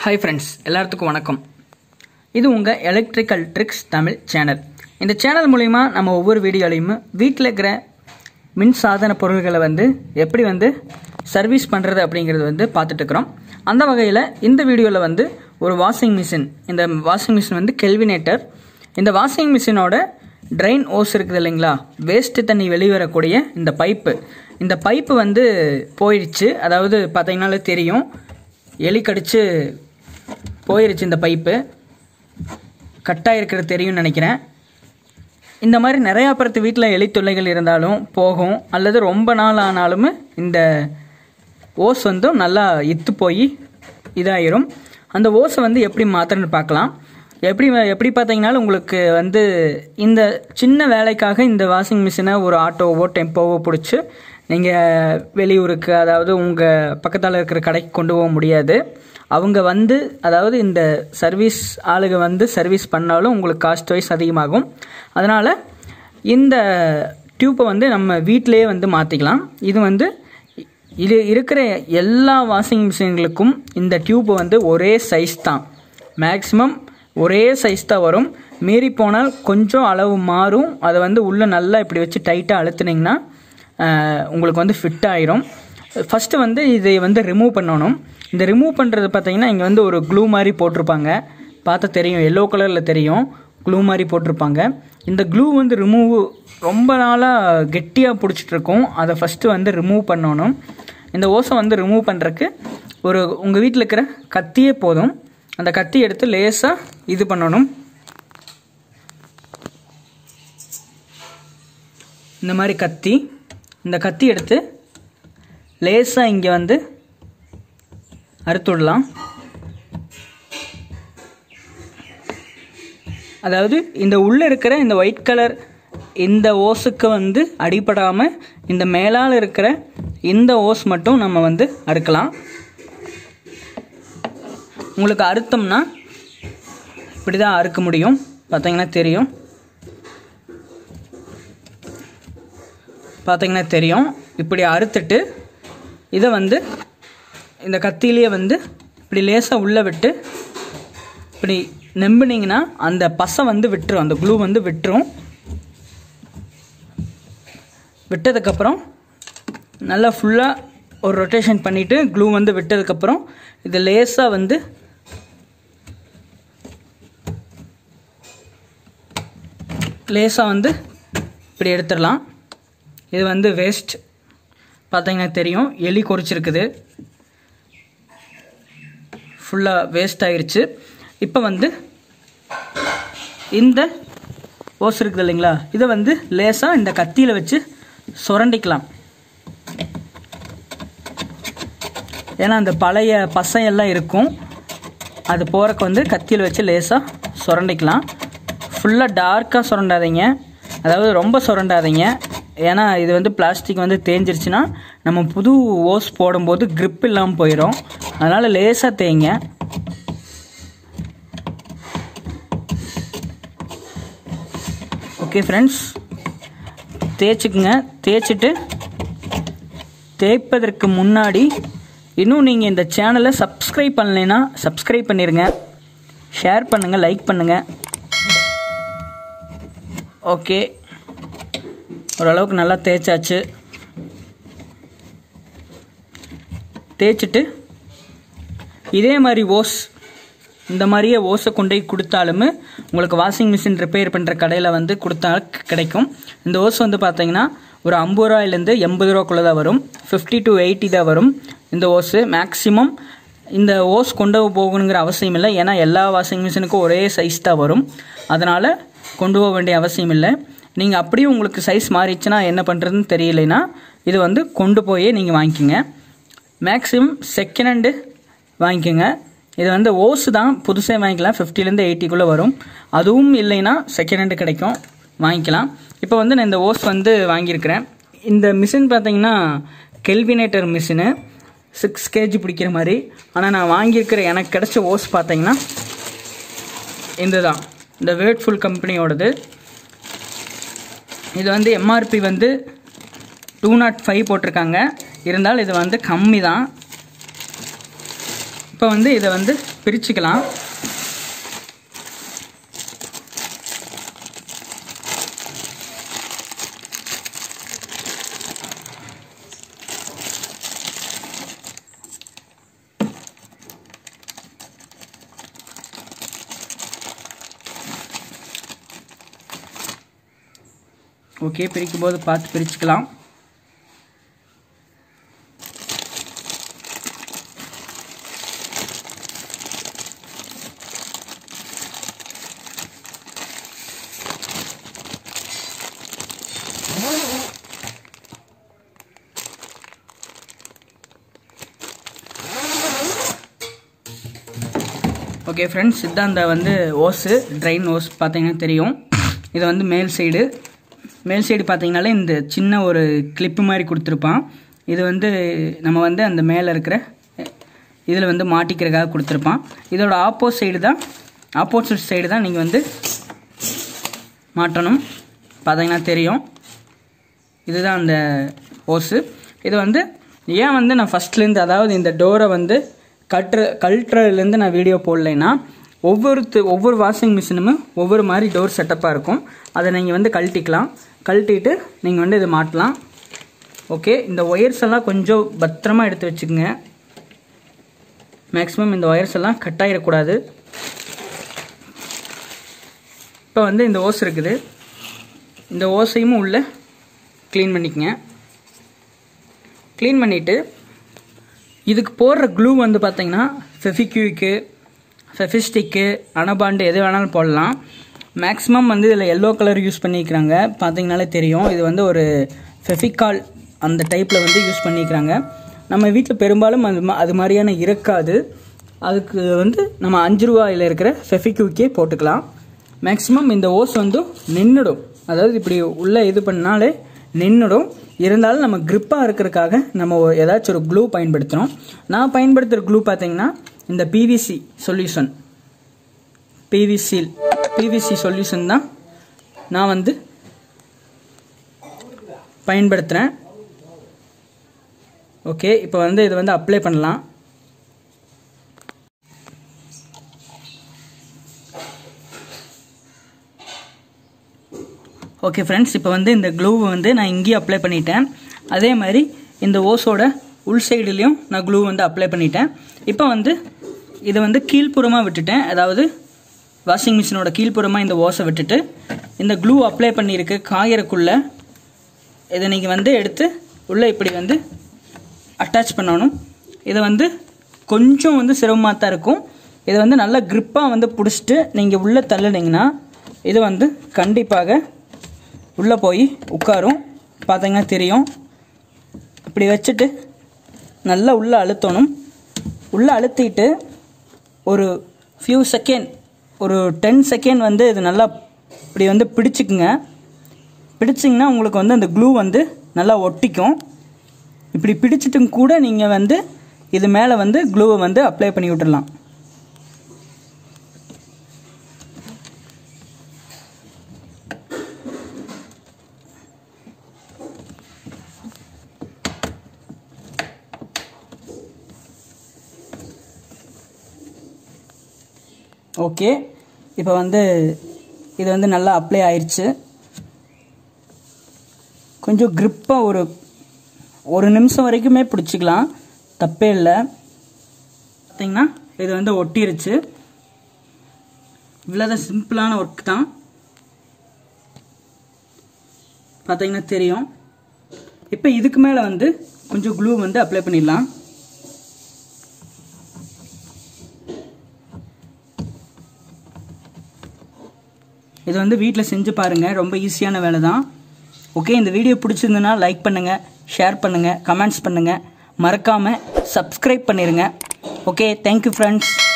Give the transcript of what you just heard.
Hi friends எல்லாத்துக்கும் வணக்கம் இது உங்க எலக்ட்ரிக்கல் ட்ரிக்ஸ் தமிழ் சேனல் இந்த சேனல் மூலமா நம்ம ஒவ்வொரு வீடியோலயும் வீட்ல இருக்கிற மின் சாதன பொருட்களை எப்படி சர்வீஸ் பண்றது அப்படிங்கறது பார்த்துட்டு இருக்கோம் அந்த வகையில இந்த வீடியோல ஒரு வாஷிங் மெஷின் இந்த வாஷிங் மெஷின் கெல்வினேட்டர் இந்த வாஷிங் மெஷினோட ட்ரெயின் ஹோஸ் இருக்குது இல்லைங்களா வேஸ்ட் தண்ணி வெளிய வரக்கூடிய இந்த பைப் போயிடுச்சு அதாவது பாத்தீங்கனாலே தெரியும் எலி கடிச்சு போயிருச்சு இந்த பைப்பு கட் ஆயிருக்கிறது தெரியும் நினைக்கிறேன் இந்த மாதிரி நிறைய பேர் வீட்ல எலி தொல்லைகள் இருந்தாலும் போகும் அல்லது ரொம்ப நாள் ஆனாலும் இந்த ஹோஸ் நல்லா இத்து போய் இதாயிரும் அந்த ஹோஸ் எப்படி மாத்தறன்னு பார்க்கலாம் எப்படி பாத்தீங்கன்னா உங்களுக்கு இந்த சின்ன வேலைக்காக இந்த வாஷிங் மெஷினை ஒரு ஆட்டோவோ டெம்போவோ பிடிச்சு நீங்க வெளியூருக்கு அதாவது உங்க பக்கத்துல இருக்கிற கடைக்கு கொண்டு போக முடியாது அவங்க அதாவது இந்த சர்வீஸ் ஆளுங்க சர்வீஸ் பண்ணாலும் உங்களுக்கு காஸ்ட் வைஸ் அதிகமாகும் அதனால இந்த டியூபை நம்ம வீட்லயே மாத்திக்கலாம் இது இருக்கிற எல்லா வாஷிங் மெஷின்களுக்கும் இந்த டியூப் ஒரே சைஸ் தான் மேக்ஸिमम ஒரே சைஸ் தான் வரும் மீறி போனால் கொஞ்சம் அளவு மாறும் அதை உள்ள நல்லா இப்படி வச்சு டைட்டா அழுத்துனீங்கன்னா உங்களுக்கு ஃபிட் ஆயிரும் ஃபர்ஸ்ட் இதை ரிமூவ் பண்ணனும் இந்த ரிமூவ் பண்றது பாத்தீங்கன்னா இங்க ஒரு க்ளூ மாதிரி போட்டுருப்பாங்க பார்த்தா தெரியும் yellow கலர்ல தெரியும் க்ளூ மாதிரி போட்டுருப்பாங்க இந்த க்ளூ ரிமூவ் ரொம்ப நாளா கெட்டியா பிடிச்சிட்டு இருக்கும் அத ஃபர்ஸ்ட் ரிமூவ் பண்ணனும் இந்த ஹோஸை ரிமூவ் பண்றதுக்கு உங்க வீட்ல இருக்கிற கத்தியே போதும் அந்த கத்தி எடுத்து லேசா இது பண்ணனும் இந்த மாதிரி இந்த கத்தி எடுத்து லேசா இங்க அறுத்துடலாம் அதாவது இந்த உள்ள இருக்கிற இந்த ஒயிட் கலர் இந்த ஹோஸுக்கு அடிபடாம இந்த மேலால இருக்கிற இந்த ஹோஸ் மட்டும் நம்ம அறுக்கலாம் உங்களுக்கு அறுத்தம்னா இப்படி தான் அறுக்க முடியும் பாத்தீங்கன்னா தெரியும் இப்படி அறுத்துட்டு இத இந்த கத்தியிலே இப்படி லேசா உள்ள விட்டு இப்படி நெம்புனீங்கனா அந்த பசை விட்டுரும் அந்த க்ளூ விட்டுரும் விட்டதுக்கு அப்புறம் நல்லா ஃபுல்லா ஒரு ரொட்டேஷன் பண்ணிட்டு க்ளூ விட்டதுக்கு அப்புறம் இது லேசா இப்படி எடுத்துறலாம் இது வேஸ்ட் பாத்தீங்கன்னா தெரியும் எலி கொறிச்சிருக்குது ஃபுல்லா வேஸ்ட் ஆயிருச்சு இப்போ இந்த ஹோஸ் இருக்குது இல்லைங்களா இத லேசா இந்த கத்தியில வச்சு சுரண்டிக்கலாம் ஏன்னா அந்த பழைய பசை எல்லாம் இருக்கும் அது போறக்கு கத்தியில வச்சு லேசா சுரண்டிக்கலாம் ஃபுல்லா டார்க்கா சுரண்டாதீங்க அதாவது ரொம்ப சுரண்டாதீங்க ஏன்னா இது பிளாஸ்டிக் தேஞ்சிருச்சுனா நம்ம புது ஹோஸ் போடும்போது grip இல்லாம போயிடும் அதனால லேசா தேய்ங்க ஓகே फ्रेंड्स தேய்ச்சிட்டு தேய்ப்பதற்கு முன்னாடி இன்னும் நீங்க இந்த சேனலை சப்ஸ்கிரைப் பண்ணலைனா சப்ஸ்கிரைப் பண்ணிருங்க ஷேர் பண்ணுங்க லைக் பண்ணுங்க ஓகே ஓரளவுக்கு நல்லா தேய்ச்சாச்சு தேய்ச்சிட்டு இதே மாதிரி ஹோஸ் இந்த மாதிரியே ஹோஸை கொண்டு போய் கொடுத்தாலும் உங்களுக்கு வாஷிங் மெஷின் ரிப்பேர் பண்ற கடையில கொடுத்தா கிடைக்கும் இந்த ஹோஸ் பாத்தீங்கன்னா ஒரு 50 ரூபாயில இருந்து 80 ரூபாய்க்குள்ள தான் வரும் 50 to 80 தான் வரும் இந்த ஹோஸ் மேக்ஸिमम இந்த ஹோஸ் கொண்டு போகணும்ங்கற அவசியம் இல்லை ஏன்னா எல்லா வாஷிங் மெஷினுக்கும் ஒரே சைஸ் தான் வரும் அதனால கொண்டு போக வேண்டிய அவசியம் இல்லை நீங்க அப்படியே உங்களுக்கு சைஸ் மாறிச்சுனா என்ன பண்றதுன்னு தெரியலனா இது கொண்டு போய் நீங்க வாங்கிக்கங்க மேக்ஸिमम செகண்ட் ஹேண்ட் வாங்கிக்கங்க இது ஹோஸ் தான் புதுசே வாங்கிக்கலாம் 50 ல இருந்து 80 குள்ள வரும் அதுவும் இல்லைனா செகண்ட் ஹேண்ட் கிடைக்கும் வாங்கிக்கலாம் இப்போ நான் இந்த ஹோஸ் வாங்கி இருக்கேன் இந்த மெஷின் பாத்தீங்கன்னா கெல்வினேட்டர் மெஷின் 6 kg பிடிக்கிற மாதிரி ஆனா நான் வாங்கி இருக்கிற எனக்கு கிடைச்ச ஹோஸ் பாத்தீங்கன்னா இதுதான் இந்த வேர்ட்ஃபுல் கம்பெனியோடது இது MRP 205 போட்டிருக்காங்க இருந்தாலும் இது கம்மி தான் இப்போ இத பிரிச்சுக்கலாம். ஓகே, பிரிக்கும் போது பார்த்து பிரிச்சுக்கலாம். ஓகே ஃப்ரெண்ட்ஸ், இதுதான் அந்த வந்து ஓஸு, ட்ரைன் ஓஸ் பார்த்தீங்கன்னா தெரியும். இது வந்து மேல் சைடு பார்த்தீங்கனாலே இந்த சின்ன ஒரு கிளிப்பு மாதிரி கொடுத்துருப்பான். இது வந்து நம்ம வந்து அந்த மேலே இருக்கிற இதில் வந்து மாட்டிக்கிறதுக்காக கொடுத்துருப்பான். இதோட ஆப்போசிட் சைடு தான் நீங்கள் வந்து மாட்டணும். பார்த்தீங்கன்னா தெரியும், இதுதான் அந்த ஓஸு. இது வந்து ஏன் வந்து நான் ஃபஸ்ட்லேருந்து, அதாவது இந்த டோரை வந்து கல்ட்ரலேருந்து நான் வீடியோ போடலைன்னா, ஒவ்வொரு வாஷிங் மிஷினுமே ஒவ்வொரு மாதிரி டோர் செட்டப்பாக இருக்கும். அதை நீங்கள் வந்து கழட்டிட்டு நீங்கள் வந்து இதை மாட்டலாம். ஓகே, இந்த ஒயர்ஸ் எல்லாம் கொஞ்சம் பத்திரமா எடுத்து வச்சுக்கோங்க. மேக்ஸிமம் இந்த ஒயர்ஸ் எல்லாம் கட் ஆகிடக்கூடாது. இப்போ வந்து இந்த ஓஸ் இருக்குது, இந்த ஓஸையும் உள்ள க்ளீன் பண்ணிக்கங்க. க்ளீன் பண்ணிவிட்டு இதுக்கு போடுற க்ளூ வந்து பார்த்தீங்கன்னா ஃபெவிக்விக்கு, ஃபெவிஸ்டிக்கு, அனபாண்டு எது வேணாலும் போடலாம். மேக்ஸிமம் வந்து இதில் எல்லோ கலர் யூஸ் பண்ணிக்கிறாங்க, பார்த்தீங்கனாலே தெரியும். இது வந்து ஒரு ஃபெவிகால் அந்த டைப்பில் வந்து யூஸ் பண்ணிக்கிறாங்க. நம்ம வீட்டில் பெரும்பாலும் அது மாதிரியான இருக்காது. அதுக்கு வந்து நம்ம 5 ரூபாயில் இருக்கிற ஃபெவிக்விக்கே போட்டுக்கலாம். மேக்ஸிமம் இந்த ஓஸ் வந்து நின்றுடும், அதாவது இப்படி உள்ளே இது பண்ணாலே நின்றுடும். இருந்தாலும் நம்ம கிரிப்பாக இருக்கிறதுக்காக நம்ம ஏதாச்சும் ஒரு க்ளூ பயன்படுத்துகிறோம். நான் பயன்படுத்துகிற க்ளூ பார்த்தீங்கன்னா இந்த பிவிசி சொல்யூஷன் தான் நான் வந்து பயன்படுத்துகிறேன். ஓகே, இப்போ வந்து இதை வந்து அப்ளை பண்ணலாம். ஓகே ஃப்ரெண்ட்ஸ், இப்போ வந்து இந்த க்ளூவை வந்து நான் இங்கேயும் அப்ளை பண்ணிட்டேன். அதே மாதிரி இந்த ஓஸோட உள் சைடுலேயும் நான் க்ளூ வந்து அப்ளை பண்ணிட்டேன். இப்போ வந்து இதை வந்து கீழ்ப்புறமாக விட்டுட்டேன், அதாவது வாஷிங் மிஷினோட கீழ்ப்புறமாக இந்த ஓஸை விட்டுட்டு இந்த க்ளூ அப்ளை பண்ணியிருக்கு காயறக்குள்ளே இதை நீங்கள் வந்து எடுத்து உள்ளே இப்படி வந்து அட்டாச் பண்ணணும். இதை வந்து கொஞ்சம் வந்து சிரமமாக தான் இருக்கும். இதை வந்து நல்லா க்ரிப்பாக வந்து பிடிச்சிட்டு நீங்கள் உள்ளே தள்ளுனீங்கன்னா இது வந்து கண்டிப்பாக உள்ளே போய் உட்காரும். பார்த்தீங்கன்னா தெரியும். இப்படி வச்சுட்டு நல்லா உள்ளே அழுத்தணும். உள்ளே அழுத்திட்டு ஒரு ஃபியூ செகண்ட், ஒரு 10 செகண்ட் வந்து இது நல்லா இப்படி வந்து பிடிச்சிக்குங்க. பிடிச்சிங்கன்னா உங்களுக்கு வந்து அந்த க்ளூ வந்து நல்லா ஒட்டிக்கும். இப்படி பிடிச்சிட்டும் கூட நீங்கள் வந்து இது மேலே வந்து க்ளூவை வந்து அப்ளை பண்ணி விட்டுடலாம். ஓகே, இப்போ வந்து இது வந்து நல்லா அப்ளை ஆயிடுச்சு. கொஞ்சம் க்ரிப்பாக ஒரு நிமிஷம் வரைக்குமே பிடிச்சிக்கலாம், தப்பே இல்லை. பார்த்தீங்கன்னா இது வந்து ஒட்டிருச்சு. இவ்வளோதான், சிம்பிளான ஒர்க் தான். பார்த்தீங்கன்னா தெரியும். இப்போ இதுக்கு மேலே வந்து கொஞ்சம் க்ளூ வந்து அப்ளை பண்ணிடலாம். இது வந்து வீட்டில் செஞ்சு பாருங்கள், ரொம்ப ஈஸியான வேலை தான். ஓகே, இந்த வீடியோ பிடிச்சிருந்ததுன்னா லைக் பண்ணுங்கள், ஷேர் பண்ணுங்கள், கமெண்ட்ஸ் பண்ணுங்கள், மறக்காமல் சப்ஸ்கிரைப் பண்ணிடுங்க. Okay, thank you friends.